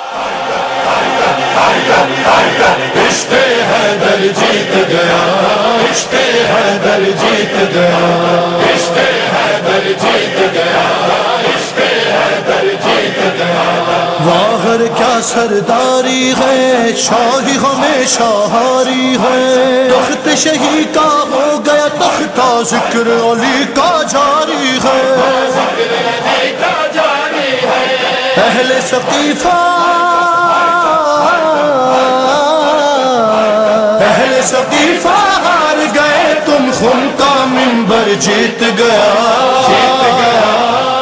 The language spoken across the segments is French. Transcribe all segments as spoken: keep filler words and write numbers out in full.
عشق حیدر جیت گیا، عشق حیدر جیت گیا، عشق حیدر جیت گیا، عشق حیدر جیت گیا۔ واغر کیا سرداری ہے، شاہی ہمیشہ ہاری ہے، تخت شہی کا ہو گیا تختہ، ذکر علی کا جاری ہے، اہل ثقیفہ اہل ثقیفہ ہار گئے، تم خون کا منبر جیت گیا، جیت گیا۔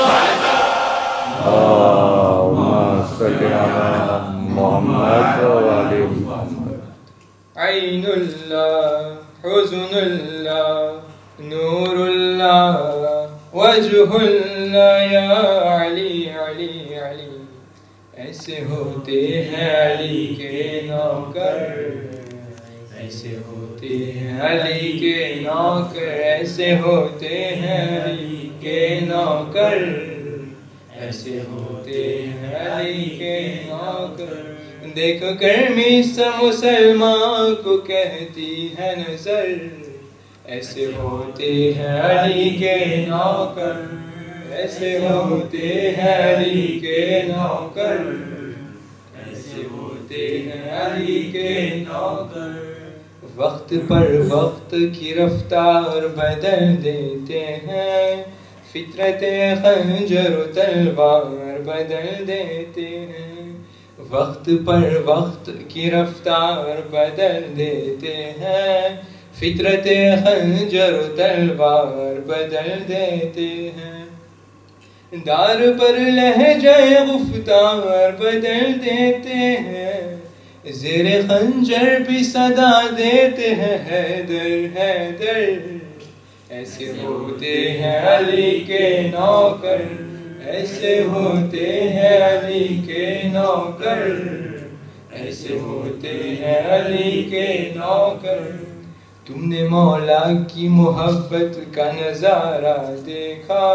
اللہم صلی علی محمد و علی محمد۔ عین اللہ، حزن اللہ، نور اللہ، وجہ اللہ، یا علی علی علی، ایسے ہوتے ہیں علی کے نوکر، ایسے ہوتے ہیں علی کے نوکر، ایسے ہوتے ہیں علی کے نوکر، ایسے ہوتے ہیں علی کے نوکر۔ دیکھ کر میسا مسلمان کو کہتی ہے نظر، ایسے ہوتے ہیں علی کے نوکر، ایسے ہوتے ہیں علی کے نوکر، ایسے ہوتے ہیں علی کے نوکر۔ وقت پر وقت کی رفتار بدل دیتے ہیں، فطرت خنجر و تلوار بدل دیتے ہیں، وقت پر وقت کی رفتار بدل دیتے ہیں، فطرت خنجر و تلوار بدل دیتے ہیں، دار پر لہجہ گفتار بدل دیتے ہیں، زیر خنجر بھی صدا دیتے ہیں، حیدر حیدر، ایسے ہوتے ہیں علی کے نوکر، ایسے ہوتے ہیں علی کے نوکر، ایسے ہوتے ہیں علی کے نوکر۔ تم نے مولا کی محبت کا نظارہ دیکھا،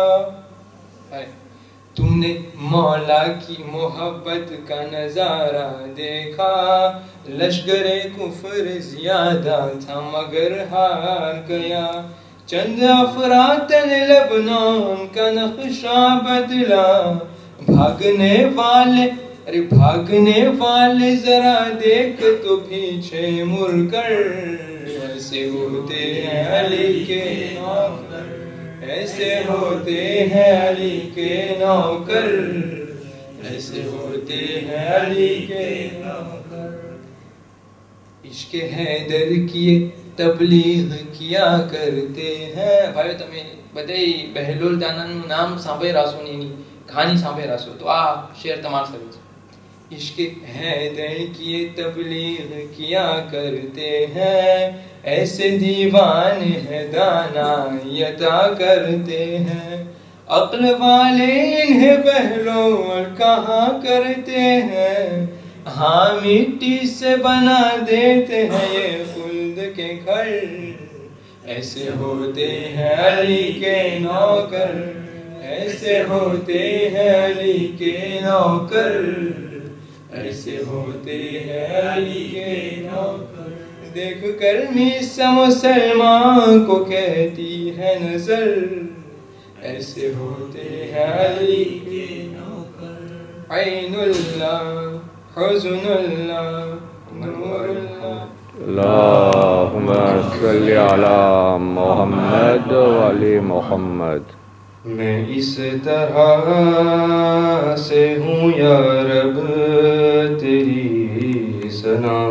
تم نے مولا کی محبت کا نظارہ دیکھا، لشکر کفر زیادہ تھا مگر ہار گیا، چند افراد نے لبنان کا نقشہ بدلا، بھاگنے والے ارے بھاگنے والے ذرا دیکھ تو پیچھے مڑ کر، ایسے ہوتے ہیں علی کے نوکر، ایسے ہوتے ہیں علی کے نوکر، ایسے ہوتے ہیں علی کے نوکر۔ عشق حیدر کیے تبلیغ کیا کرتے ہیں، بھائی تمہیں بتائی بہلول دانان نام سانبے راسو نہیں کھانی سانبے راسو، تو آ شعر تمہار سروس۔ عشق حیدر کیے تبلیغ کیا کرتے ہیں، ایسے دیوان ہے دانائیتا کرتے ہیں، عقل والے انہیں بہلول کہاں کرتے ہیں، ہاں مٹی سے بنا دیتے ہیں یہ خلد کے گھر، ایسے ہوتے ہیں علی کے نوکر، ایسے ہوتے ہیں علی کے نوکر، ایسے ہوتے ہیں علی کے نوکر۔ دیکھ کر میسا مسلمان کو کہتی ہے نظر، ایسے ہوتے ہیں علی کے نوکر۔ عین اللہ، حزن اللہ، نور اللہ۔ اللہم صلی علی محمد و علی محمد۔ میں اس طرح سے ہوں یا رب تیری ثنا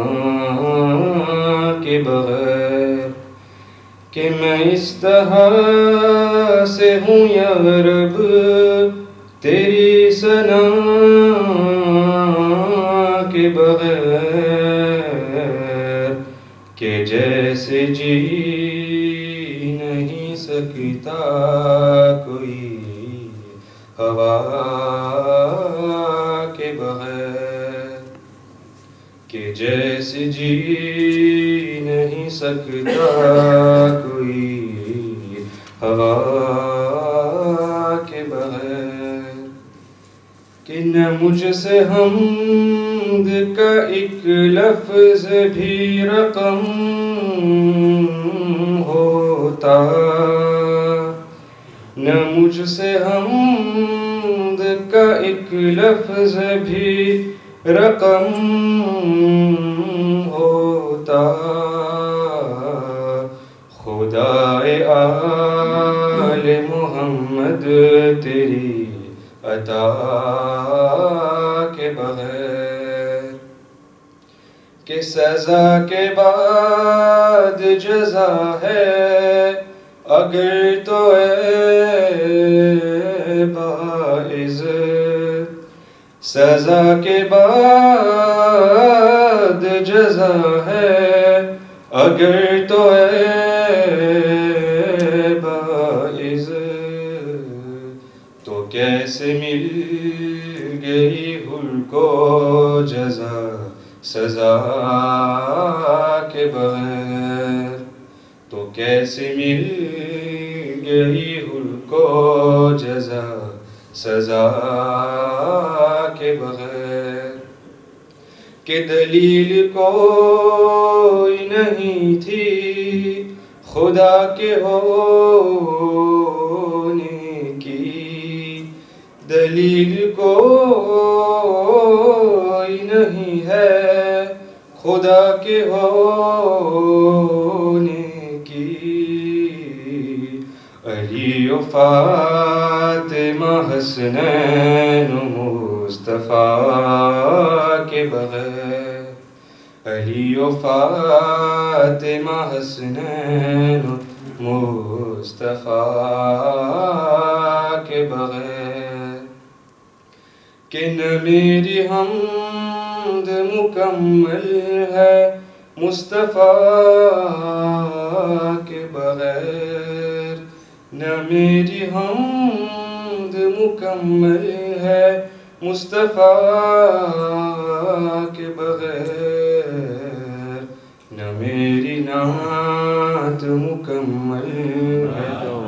کے بغیر، کہ میں اس طرح سے ہوں یا رب تیری ثنا کے بغیر، کہ جیسے جی نہیں سکتا کوئی ہوا کے بغیر، کہ جیسے جی نہیں سکتا کوئی ہوا کے بغیر، کہ نہ مجھ سے حمد کا ایک لفظ بھی رقم ہوتا، نہ مجھ سے حمد کا ایک لفظ بھی رقم ہوتا، خدائے آل محمد تیری عطا کے بغیر، کہ سزا کے بعد جزا ہے اگر تو اے باعزت، سزا کے بعد جزا ہے اگر تو اے باعزت، تو کیسے مل گئی حل کو جزا سزا کے بغیر، تو کیسے مل گئی حل کو جزا سزا کے بغیر، کہ دلیل کوئی نہیں تھی خدا کے ہونے کی، دلیل کوئی نہیں ہے خدا کے ہونے کی، علی و فاطمہ حسنین و مصطفیٰ کے بغیر، علی و فاطمہ حسنین و مصطفیٰ کے بغیر، کہ نہ میری حمد مکمل ہے مصطفیٰ کے بغیر، نہ میری حمد مکمل ہے مصطفیٰ کے بغیر، نہ میری نعت مکمل ہے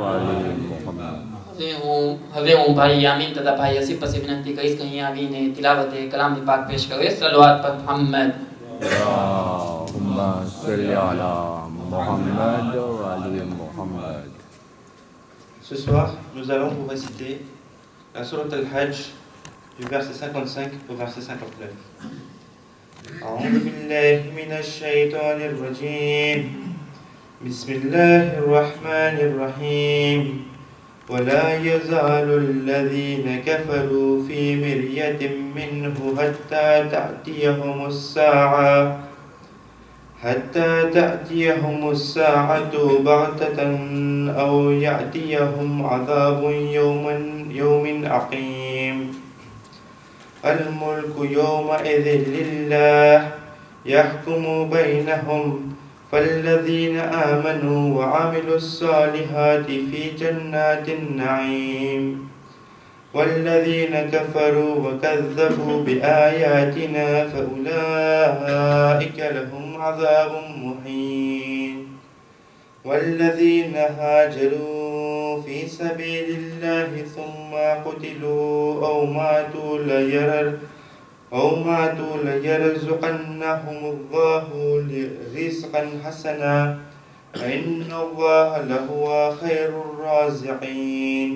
હવે હું ભાઈ યામીન તથા ભાઈ આસિફ પાસે વિનંતી કરીશ કે અહીં આવીને તિલાવત કલામ પાક પેશ કરે સલવાત પર મુહમ્મદ اللهم صل على محمد وعلى محمد. Ce soir, nous allons vous réciter la sourate Al-Hajj du verset cinquante-cinq au verset cinquante-neuf. أعوذ بالله من الشيطان الرجيم. بسم الله الرحمن الرحيم. ولا يزال الذين كفروا في مرية منه حتى تأتيهم الساعة حتى تأتيهم الساعة بغتة أو يأتيهم عذاب يوم يوم عقيم. الملك يومئذ لله يحكم بينهم، فالذين آمنوا وعملوا الصالحات في جنات النعيم، والذين كفروا وكذبوا بآياتنا فأولئك لهم عذاب مهين. والذين هاجروا في سبيل الله ثم قتلوا أو ماتوا ليرر أو ماتوا ليرزقنهم الله رزقا حسنا فإن الله لهو خير الرازقين.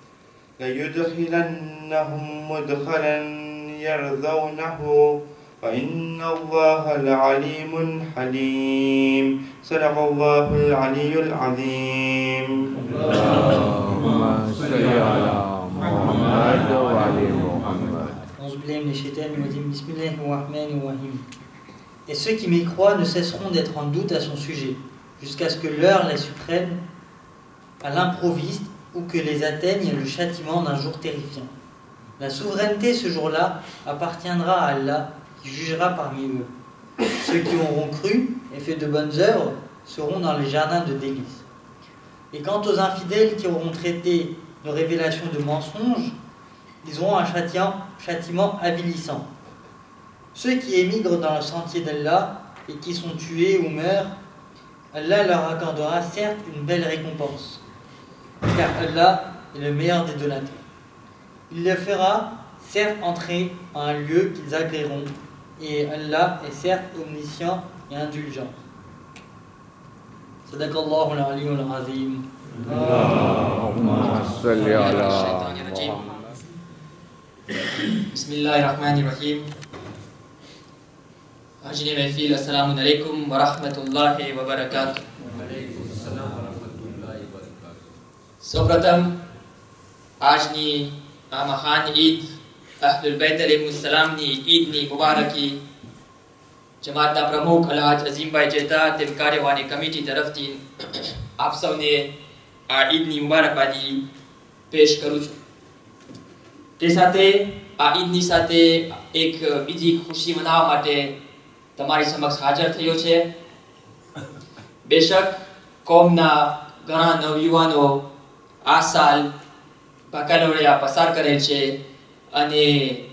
ليدخلنهم مدخلا يرضونه فإن الله لعليم حليم. صدق الله العلي العظيم. اللهم صل على محمد وعلى محمد. Et ceux qui m'y croient ne cesseront d'être en doute à son sujet, jusqu'à ce que l'heure les surprenne à l'improviste ou que les atteigne le châtiment d'un jour terrifiant. La souveraineté ce jour-là appartiendra à Allah qui jugera parmi eux. Ceux qui auront cru et fait de bonnes œuvres seront dans les jardins de délices. Et quant aux infidèles qui auront traité nos révélations de mensonges, ils auront un châtiment, châtiment avilissant. Ceux qui émigrent dans le sentier d'Allah et qui sont tués ou meurent, Allah leur accordera certes une belle récompense, car Allah est le meilleur des donateurs. Il le fera certes entrer en un lieu qu'ils agréeront, et Allah est certes omniscient et indulgent. Sadaqallahu al-aliyyul azim. Allahumma salli ala Bismillahirrahmanirrahim. Hajri Mahfil, assalamu alaikum wa rahmatullahi wa barakatuh. સૌપ્રથમ આજની આ મહાન ઈદ અહલુલ બૈત અલૈહિસ્સલામની ઈદની મુબારકી જમાતના પ્રમુખ અલહાજ અઝીમભાઈ જેતા તેમ કાર્યવાહી કમિટી તરફથી આપ સૌને આ ઈદની મુબારકબાદી પેશ કરું છું. તે સાથે આ ઈદની સાથે એક બીજી ખુશી મનાવવા માટે તમારી સમક્ષ હાજર થયો છે. બેશક કોમના ઘણા નવયુવાનો આ સાલ બાકાલોરિયા પસાર કરે છે અને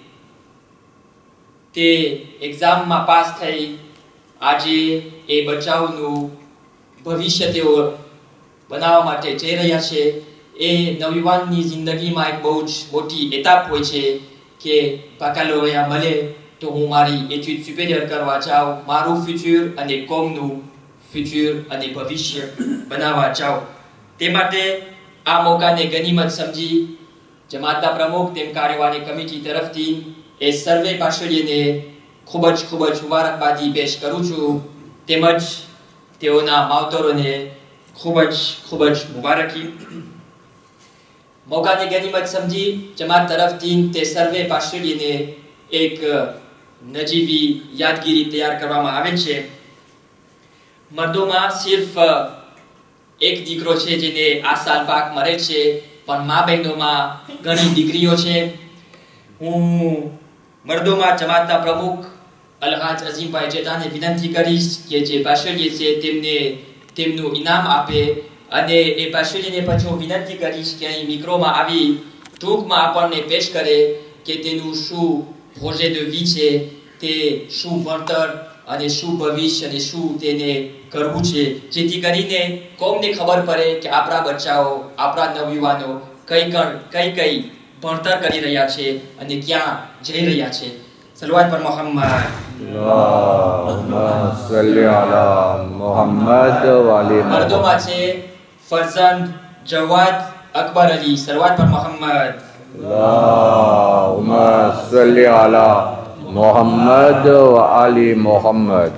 તે એક્ઝામમાં પાસ થઈ આજે એ બચાવનું ભવિષ્ય તેઓ બનાવવા માટે જઈ રહ્યા છે. એ નવયુવાનની જિંદગીમાં એક બહુ જ મોટી એતાપ હોય છે કે બાકાલોરિયા મળે તો હું મારી એટ્યુડ સુપેરિયર કરવા જાઉં, મારું ફ્યુચર અને કોમનું ફ્યુચર અને ભવિષ્ય બનાવવા જાઉં. તે માટે આ મોકાને ગનીમત સમજી જમાતના પ્રમુખ તેમ કાર્યવાહી કમિટી તરફથી એ સર્વે પાછળીને ખૂબ જ ખૂબ જ મુબારકબાદી પેશ કરું છું. તેમજ તેઓના માવતરોને ખૂબ જ ખૂબ જ મુબારકી. મોકાને ગનીમત સમજી જમાત તરફથી તે સર્વે પાછળીને એક નજીવી યાદગીરી તૈયાર કરવામાં આવે છે. મર્દોમાં સિર્ફ એક દીકરો છે જેને આ સાલ પાક મળે છે, પણ મા બહેનોમાં ઘણી દીકરીઓ છે. હું મર્દોમાં જમાતના પ્રમુખ અલહાજ અઝીમભાઈ જેતાને વિનંતી કરીશ કે જે પાછળીએ છે તેમને તેમનું ઇનામ આપે અને એ પાછળીને પછી હું વિનંતી કરીશ કે અહીં મિક્રોમાં આવી ટૂંકમાં આપણને પેશ કરે કે તેનું શું પ્રોજે de vie છે, તે શું ભણતર અને શું ભવિષ્ય અને શું તેને કરવું છે, જેથી કરીને કોમને ખબર પડે કે આપણા બચ્ચાઓ આપણા નવયુવાનો કઈ કઈ કઈ ભણતર કરી રહ્યા છે અને ક્યાં જઈ રહ્યા છે. સલવાત પર Mohammad. Allahumma salli ala Muhammad wa ali મર્દોમાં છે ફરઝંદ જવાદ અકબર અલી. સલવાત પર Mohammad. Allahumma salli ala Muhammad wa ali Muhammad.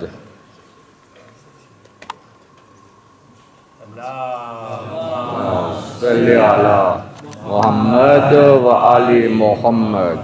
Allahumma salli ala Muhammad wa ali Muhammad.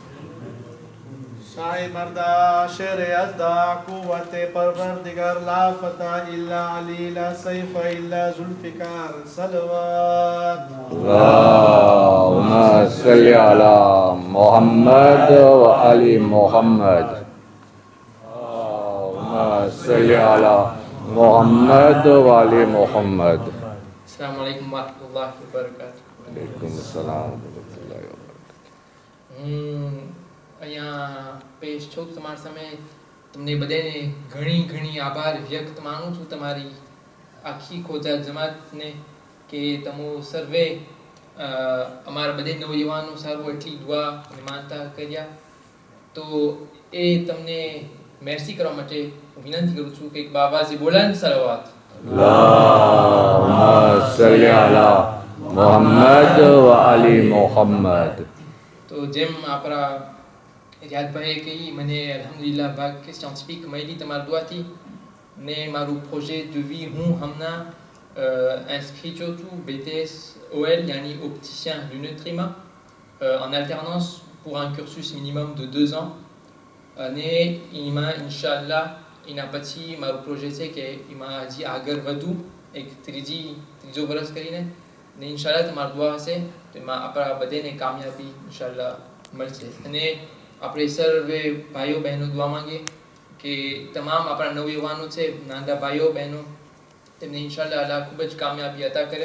शाही मर्दा शेर यज़दा कुव्वत परवरदिगार ला फता इल्ला अली ला सैफ इल्ला जुल्फिकार सलवात. Allahumma salli ala Muhammad wa ali Muhammad. Allahumma salli ala Muhammad wa ali Muhammad. Assalamu alaikum warahmatullahi wabarakatuh. Waalaikumsalam warahmatullahi wabarakatuh. હું અહીંયા પેશ છું તમારા સામે. તમને બધાને ઘણી ઘણી આભાર વ્યક્ત માનું છું તમારી આખી ખોજા જમાતને કે તમે સર્વે અમારા બધે નવયુવાનો સારું એટલી દુઆ અને માનતા કર્યા. તો એ તમને મેરસી કરવા માટે વિનંતી કરું છું કે એક બાબાજી બોલાન સલવાત. Allahumma salli ala Muhammad wa ali Muhammad. તો જેમ આપણા રિયાદભાઈએ કહી, મને અલ્હમ્દુલિલ્લાહ ભાગ કે સાયન્ટિફિક મળી તમારા દુઆથી ને મારું પ્રોજે de vie હું હમણાં inscrit છું B T S O L yani opticien lunettrima en alternance pour un cursus minimum de deux ans. અને એમાં ઇન્શાઅલ્લાહ એના પછી મારું પ્રોજે છે કે એમાં હજી આગળ વધું એક ત્રીજી ત્રીજો વર્ષ કરીને ને ઇન્શાઅલ્લાહ તમારા દુઆ હશે તો એમાં આપણા બધાને કામયાબી ઇન્શાઅલ્લાહ મળશે. અને આપણે સર્વે ભાઈઓ બહેનો દુઆ માંગીએ કે તમામ આપણા નવયુવાનો છે, નાના ભાઈઓ બહેનો, તેમને ઇન્શાઅલ્લાહ અલ્લાહ ખૂબ જ કામયાબી અતા કરે.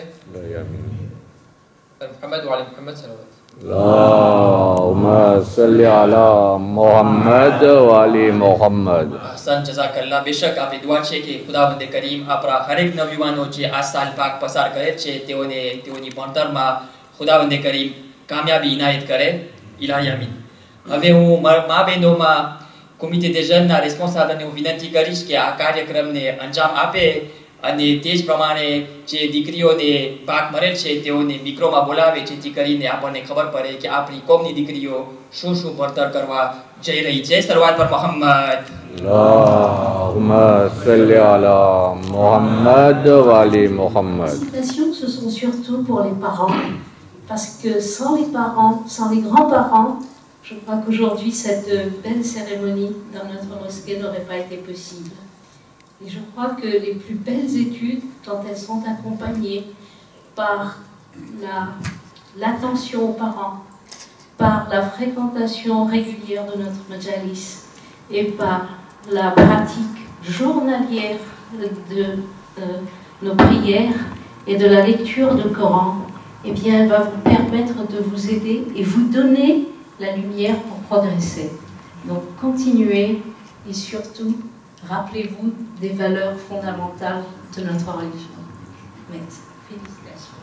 મુહમ્મદ વાલે મુહમ્મદ સલવાત. Allahumma salli ala Muhammad wa ali Muhammad. Hasan જઝાકલ્લાહ. બેશક આપણી દુઆ છે કે ખુદાવંદ કરીમ આપણા હરેક નવયુવાનો જે આ સાલ પાક પસાર કરે છે તેઓને તેઓની ભણતરમાં ખુદાવંદ કરીમ કામયાબી ઇનાયત કરે. ઇલાહી આમીન. હવે હું મા બહેનોમાં કોમિટી des jeunes ના responsable ને હું વિનંતી કરીશ કે આ કાર્યક્રમને અંજામ આપે અને તે જ પ્રમાણે જે દીકરીઓને ભાગ મળેલ છે તેઓને મિક્રોમાં બોલાવે જેથી કરીને આપણને ખબર પડે કે આપણી કોમની દીકરીઓ શું શું ભણતર કરવા જઈ રહી છે. શરૂઆત પર Mohammad. Allahumma salli ala Muhammad wa ali Muhammad. Les citations, ce sont surtout pour les parents, parce que sans les parents, sans les grands-parents, je crois qu'aujourd'hui cette belle cérémonie dans notre mosquée n'aurait pas été possible. Et je crois que les plus belles études, quand elles sont accompagnées par la, l'attention aux parents, par la fréquentation régulière de notre majalis et par la pratique journalière de euh, nos prières et de la lecture du Coran, eh bien, elle va vous permettre de vous aider et vous donner la lumière pour progresser. Donc, continuez et surtout, rappelez-vous des valeurs fondamentales de notre religion. Merci. Félicitations.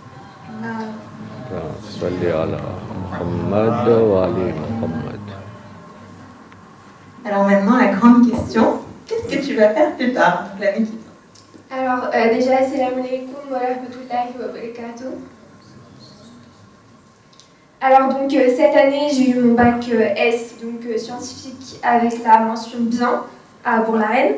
Salli ala Muhammad wa ali Muhammad. Alors maintenant, la grande question, qu'est-ce que tu vas faire plus tard, l'année qui vient? Alors euh, déjà, assalamu alaikum wa rahmatullahi wa barakatuh. Alors donc euh, cette année, j'ai eu mon bac euh, S, donc euh, scientifique avec la mention bien à Bourg-la-Reine.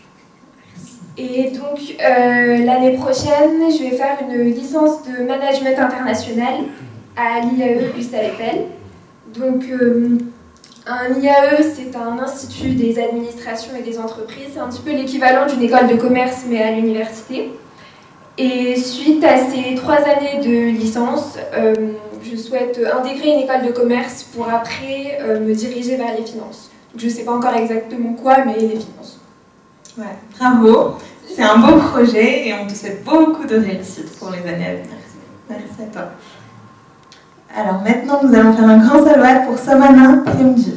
Et donc euh, l'année prochaine, je vais faire une licence de management international à l'I A E Gustave Eiffel. Donc euh, un I A E, c'est un institut des administrations et des entreprises. C'est un petit peu l'équivalent d'une école de commerce, mais à l'université. Et suite à ces trois années de licence, euh, je souhaite intégrer une école de commerce pour après euh, me diriger vers les finances. Donc, je ne sais pas encore exactement quoi, mais les finances. Ouais, bravo, c'est un beau projet et on te souhaite beaucoup de réussite pour les années à venir. Merci à toi. Alors maintenant, nous allons faire un grand salawat pour Samana Premji.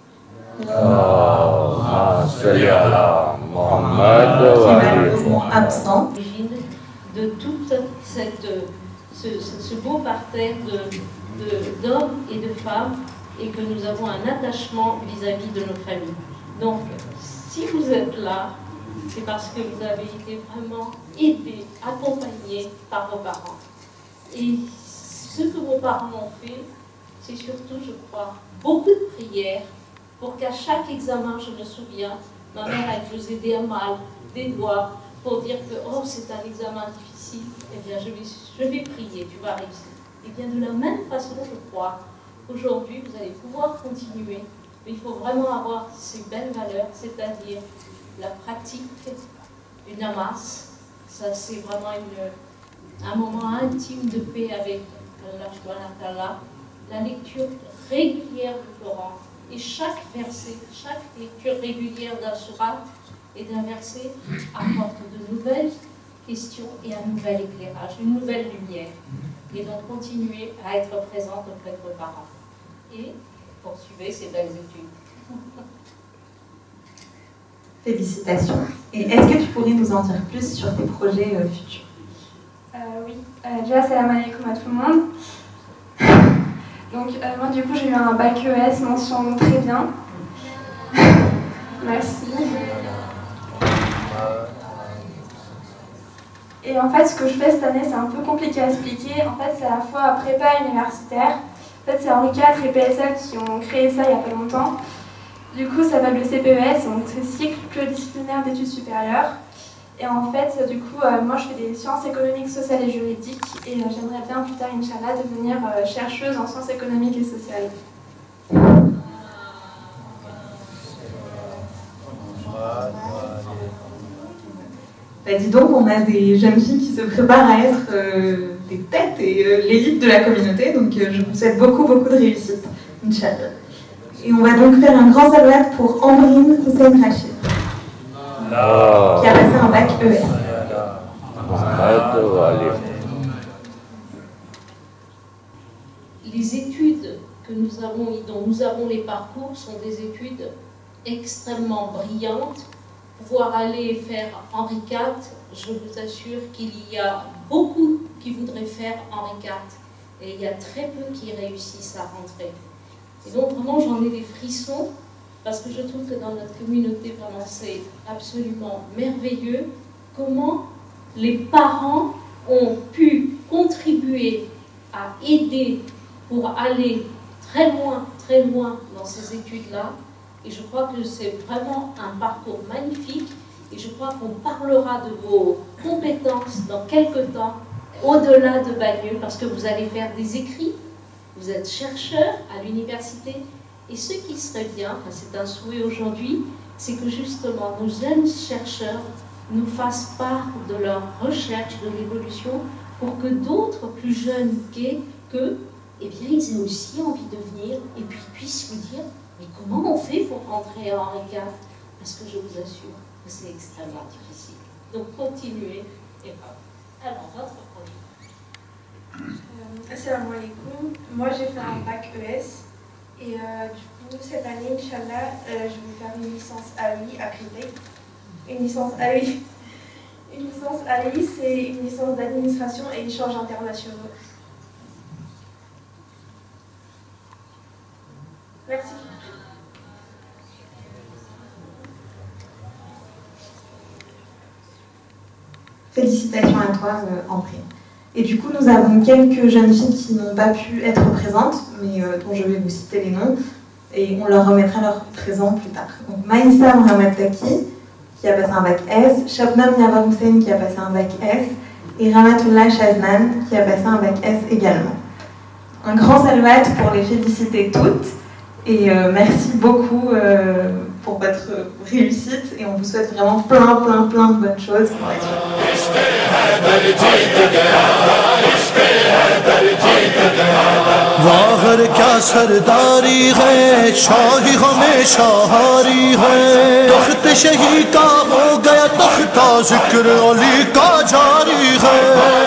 Allahumma salli ala Muhammad wa Qui est ali malheureusement Muhammad. absent. De tout cette, ce, ce beau parterre de, de, d'hommes et de femmes et que nous avons un attachement vis-à-vis de nos familles. Donc, si vous êtes là, c'est parce que vous avez été vraiment aidés, accompagnés par vos parents. Et ce que vos parents ont fait, c'est surtout, je crois, beaucoup de prières pour qu'à chaque examen, je me souviens, ma mère, elle faisait des mal, des doigts, pour dire que oh, c'est un examen difficile, eh bien, je vais, je vais prier, tu vas réussir. Et bien, de la même façon, je crois, aujourd'hui, vous allez pouvoir continuer. Mais il faut vraiment avoir ces belles valeurs, c'est-à-dire la pratique du namas. Ça, c'est vraiment une, un moment intime de paix avec Allah subhanahu wa ta'ala. La lecture régulière du Coran. Et chaque verset, chaque lecture régulière d'un surat et d'un verset apporte de nouvelles questions et un nouvel éclairage, une nouvelle lumière. Et donc continuer à être présente auprès de vos parents. Et poursuivez ces belles études. Félicitations. Et est-ce que tu pourrais nous en dire plus sur tes projets euh, futurs? euh, Oui, euh, déjà salam alaikum à tout le monde. Donc euh, moi du coup j'ai eu un bac E S, mention très bien. Merci. Et en fait ce que je fais cette année c'est un peu compliqué à expliquer. En fait c'est à la fois prépa universitaire. En fait c'est Henri quatre et P S A qui ont créé ça il n'y a pas longtemps. Du coup ça s'appelle le C P E S, donc c'est cycle pluridisciplinaire d'études supérieures. Et en fait, du coup, euh, moi je fais des sciences économiques, sociales et juridiques et euh, j'aimerais bien plus tard, Inch'Allah, devenir euh, chercheuse en sciences économiques et sociales. Bah, dis donc, on a des jeunes filles qui se préparent à être euh, des têtes et euh, l'élite de la communauté, donc euh, je vous souhaite beaucoup, beaucoup de réussite, Inch'Allah. Et on va donc faire un grand salawat pour Ambrine Hussein Rachid, qui a passé un bac E S. Les études que nous avons, dont nous avons les parcours sont des études extrêmement brillantes. Pouvoir aller faire Henri quatre, je vous assure qu'il y a beaucoup qui voudraient faire Henri quatre et il y a très peu qui réussissent à rentrer. Et donc vraiment j'en ai des frissons, parce que je trouve que dans notre communauté, vraiment c'est absolument merveilleux comment les parents ont pu contribuer à aider pour aller très loin, très loin dans ces études-là. Et je crois que c'est vraiment un parcours magnifique. Et je crois qu'on parlera de vos compétences dans quelques temps, au-delà de Bagneux, parce que vous allez faire des écrits, vous êtes chercheur à l'université. Et ce qui serait bien, enfin c'est un souhait aujourd'hui, c'est que justement nos jeunes chercheurs nous fassent part de leur recherche, de l'évolution, pour que d'autres plus jeunes qu'eux, que, eh bien, ils aient aussi envie de venir et puis puissent vous dire mais comment on fait pour rentrer à Henri quatre? Parce que je vous assure que c'est extrêmement difficile. Donc continuez et pas. Alors, votre projet. Euh, Assalamu alaikum. Moi j'ai fait un bac E S et euh, du coup cette année, Inch'Allah, euh, je vais faire une licence A I à Créteil. Une licence A I. Une licence A I, c'est une licence d'administration et échanges internationaux. Merci. Félicitations à toi, euh, André. Et du coup, nous avons quelques jeunes filles qui n'ont pas pu être présentes, mais euh, dont je vais vous citer les noms, et on leur remettra leur présent plus tard. Donc, Maïssa Mohamed Taki, qui a passé un bac S, Shabnam Yavar Hussein, qui a passé un bac S, et Ramatullah Shaznan, qui a passé un bac S également. Un grand saluat pour les féliciter toutes, et euh, merci beaucoup euh, pour votre réussite, et on vous souhaite vraiment plein, plein, plein de bonnes choses pour la suite. वाहर क्या सरदारी है, शाही हमेशा हारी है। तख्त शही का हो गया तख्ता, जिक्र अली का जारी है।